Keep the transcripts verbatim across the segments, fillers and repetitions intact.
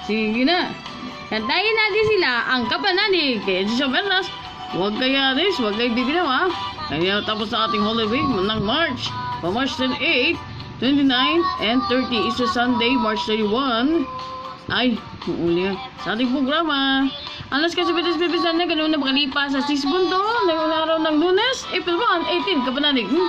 Sige na. Kantayin natin sila ang kapanalig kay Jesus Bernas. Huwag kaya Aris, huwag kayo bibinaw ha. Kaya tapos sa ating Holy Week ng March. Pa March twenty-eight, twenty-nine, and thirty is a Sunday, March thirty-one. Ay, uli nga. Sa ating programa. Alas kasi bitas bibisan na ganun na makalipas sa Sisbundo. Ngayong araw ng Lunes, April one, eighteen, kapanalig. Hmm?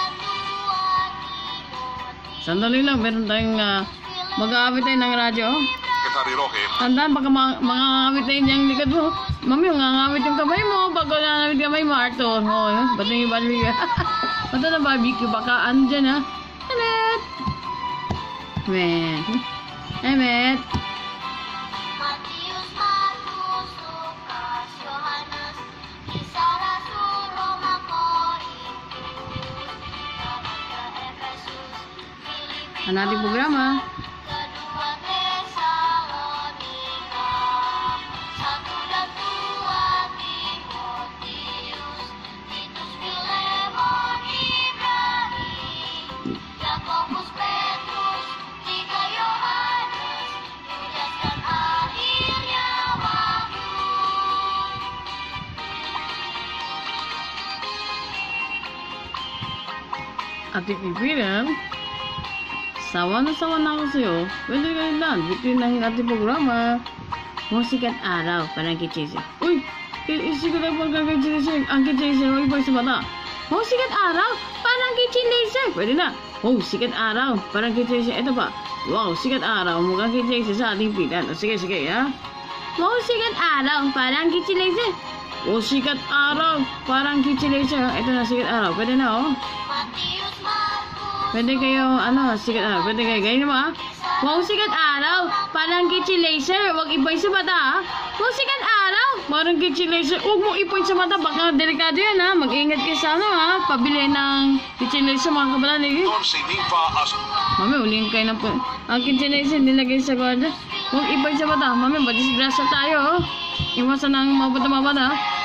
Sandali lang, meron tayong uh, mag-aawit tayo ng radyo. Tandaan, baka mga-aawit tayo niyang likod mo. Mami, mga-aawit yung kamay mo. Pag nanawit kamay mo, Arthur. O, oh, ba't na yung barbecue? Ba't na barbecue? Baka andyan ha. Emet! Emet! Emet! Ang ating programa. Ating ipilan. Sawa na sawa na ako sa'yo. Pwede kayo lang. Bitin ng ating programa. Musikat araw. Parang kitchese. Uy! Isikat na po ang kitchese. Ang kitchese. Huwag ipag sa mata. Musikat araw. Parang kitchese. Pwede na. Oh, sikat araw. Parang kitchese. Ito pa. Wow, sikat araw. Mukhang kitchese sa ating pilan. O, sige, sige, ha? Wow, sikat araw. Parang kitchese. Oh, sikat araw. Parang kitchese. Ito na, sikat araw. Pwede na, oh. Pwede kayo, ano, sikat araw. Pwede kayo, ganyan mo ah. Wow, sikat araw. Parang kitchen laser. Huwag ipoy sa mata ah. Wow, sikat araw. Parang kitchen laser. Huwag mo ipoy sa mata. Baka delikado yan ha. Mag-ingat kayo sa ano ha. Pabili ng kitchen laser mga kabalanig. Mami, uling kayo ng po. Ang kitchen laser nilagay sa kwarta. Huwag ipoy sa mata. Mami, badisgrasya tayo oh. Iwasan ang mabata-mabata ha.